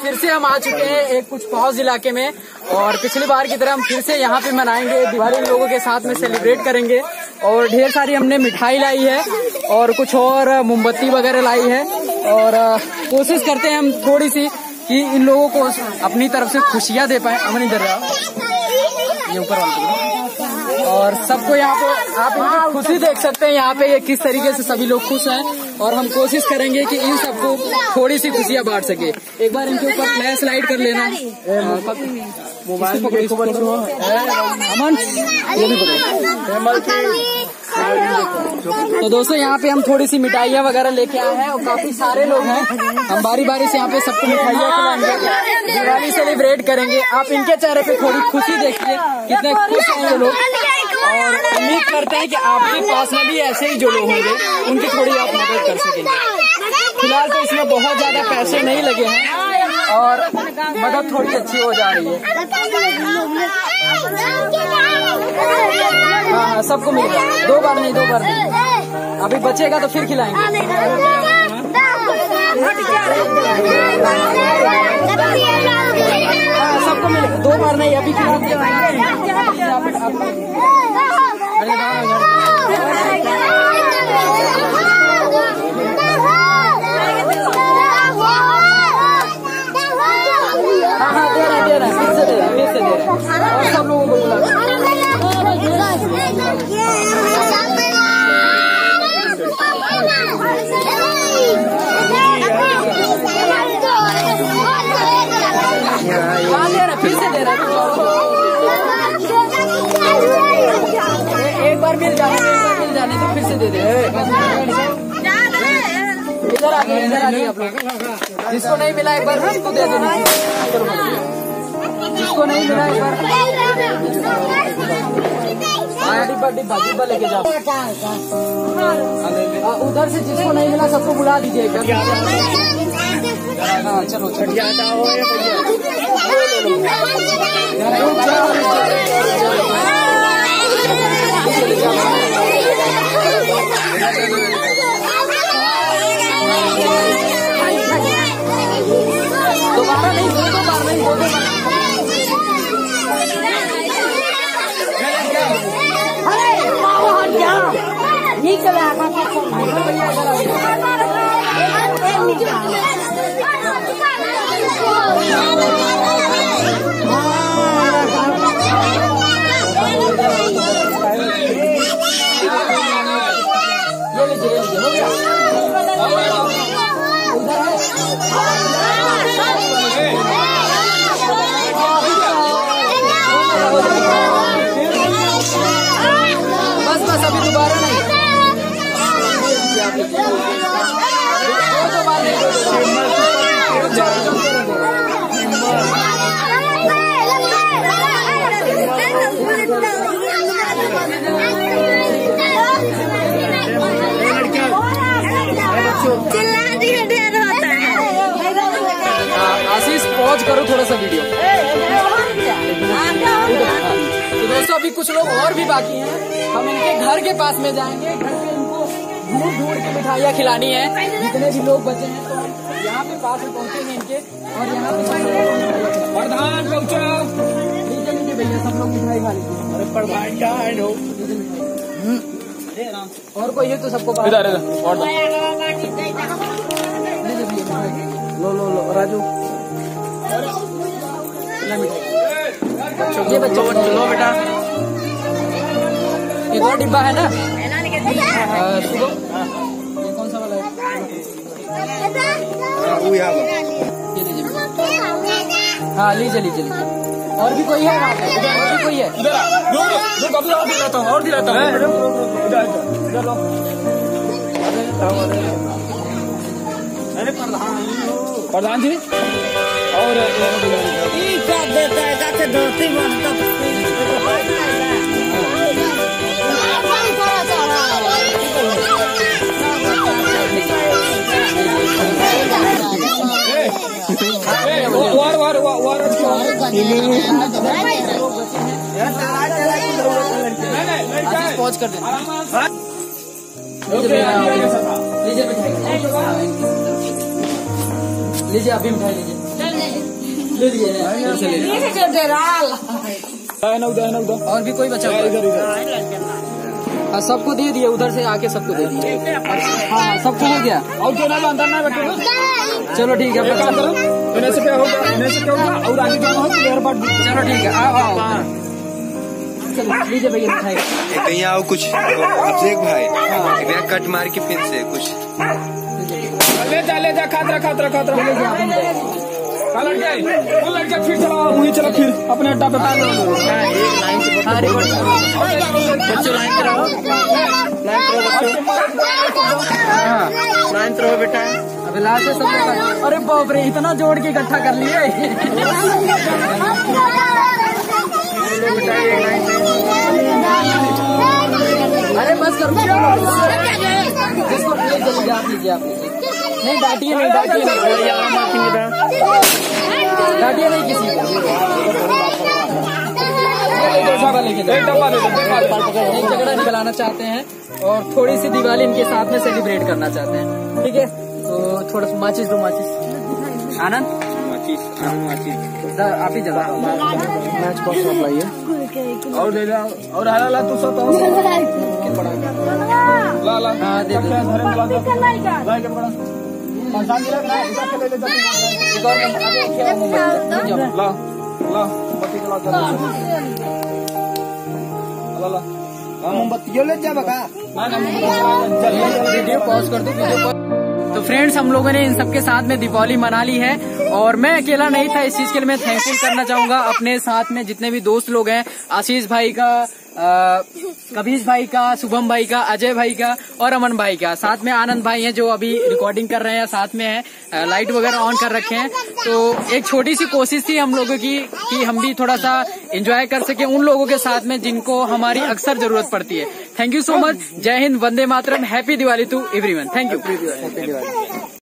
फिर से हम आ चुके हैं एक कुछ पहुंच इलाके में, और पिछली बार की तरह हम फिर से यहाँ पे मनाएंगे दिवाली, लोगों के साथ में सेलिब्रेट करेंगे। और ढेर सारी हमने मिठाई लाई है और कुछ और मोमबत्ती वगैरह लाई है, और कोशिश करते हैं हम थोड़ी सी कि इन लोगों को अपनी तरफ से खुशियाँ दे पाए। अमन इधर ये ऊपर वाले, और सबको यहाँ पे आप इनकी खुशी देख सकते हैं यहाँ पे ये किस तरीके से सभी लोग खुश हैं, और हम कोशिश करेंगे कि इन सबको थोड़ी सी खुशियाँ बांट सके। एक बार इनके ऊपर फ्लैश लाइट कर लेना, मोबाइल अमन ये भी पकड़ो। तो दोस्तों यहाँ पे हम थोड़ी सी मिठाइयाँ वगैरह लेके आए हैं, और काफी सारे लोग हैं। हम बारी बारी से यहाँ पे सबको मिठाइयाँ खिलाएंगे, दिवाली सेलिब्रेट करेंगे। आप इनके चेहरे पे थोड़ी खुशी देखिए, कितने खुश हैं ये लोग, और उम्मीद करते हैं कि आपके पास में भी ऐसे ही जो लोग होंगे उनकी थोड़ी आप मदद कर सकेंगे। फिलहाल तो इसमें बहुत ज्यादा पैसे नहीं लगे हैं और मदद थोड़ी अच्छी हो जा रही है। हाँ, सबको मिलेगा, दो बार नहीं, अभी बचेगा तो फिर खिलाएंगे। सबको मिलेगा, दो बार नहीं, अभी हाँ दे रहा है, फिर से दे रहा है, और सब लोगों को बुला। फिर से दे रहा है, एक बार मिल जाने तो फिर से दे दे। इधर आ गए आप लोग, जिसको नहीं मिला एक बार उसको दे देना, जिसको नहीं मिला एक बार डिब्बा लेके जाओ। उधर से जिसको नहीं मिला सबको बुला दीजिए। हाँ चलो दोबारा नहीं, दो बार नहीं, बस अभी दोबारा नहीं, आशीष पॉज करो थोड़ा सा वीडियो। तो दोस्तों अभी कुछ लोग और भी बाकी हैं, हम इनके घर के पास में जाएंगे, घर पे इनको ढूंढ के मिठाइयाँ खिलानी है। जितने भी लोग बचे हैं तो यहाँ पे पास में पहुँचेंगे इनके, और यहाँ पे प्रधान लीजिए भैया, सब लोग मिठाई खा लीजिए। अरे प्रधान क्या है लोग, और कोई है तो सबको लो राजू, ये बच्चों लो बेटा, एक और डिब्बा है ना, ये कौन सा वाला है? हाँ लीजिए। और भी कोई है? और भी कोई है? और दिलाता हूँ। अरे प्रधान जी, और क्या देता है जाके दोस्ती पहुँच कर देना। लीजिए अभी मिठाई लीजिए। ले लिए और भी कोई बचा हुआ है? सबको दे दिए, उधर से आके सबको दे दिए। हाँ सबको हो गया। और जो ना अंदर ना बैठे, चलो ठीक है। और आगे जाना हो तो चलो ठीक है, आओ आओ। लीजिए भैया मिठाई। कहीं आओ कुछ अभिषेक भाई, कट मार के फिर से कुछ ले जा खातरा लड़का फिर चला वहीं चला, फिर अपने अड्डा पे लाइन थ्रो बेटा। अभी लास्ट से सब। अरे बाप रे, इतना जोड़ के इकट्ठा कर लिए। अरे बस करो, आप लीजिए। नहीं डांटिए नहीं किसी को। झगड़ा निकलाना चाहते हैं और थोड़ी सी दिवाली इनके साथ में सेलिब्रेट करना चाहते हैं, ठीक है? तो थोड़ा सा माचिस दो, माचिस। आनंद आप ही जला मैच बॉक्स लाइए और दे ला। और ला तू सब ला हाँ दे मोमबत्ती ले जा बका। वीडियो पॉज कर दो, वीडियो पॉज। तो फ्रेंड्स, हम लोगों ने इन सबके साथ में दीपावली मना ली है और मैं अकेला नहीं था। इस चीज के लिए मैं थैंकफुल करना चाहूंगा अपने साथ में जितने भी दोस्त लोग हैं, आशीष भाई का, कबीर भाई का, शुभम भाई का, अजय भाई का और अमन भाई का। साथ में आनंद भाई हैं जो अभी रिकॉर्डिंग कर रहे हैं, साथ में है, लाइट वगैरह ऑन कर रखे हैं। तो एक छोटी सी कोशिश थी हम लोगों की कि हम भी थोड़ा सा एंजॉय कर सके उन लोगों के साथ में जिनको हमारी अक्सर जरूरत पड़ती है। Thank you so much. जय हिंद, वंदे मातरम, happy Diwali to everyone. Thank you.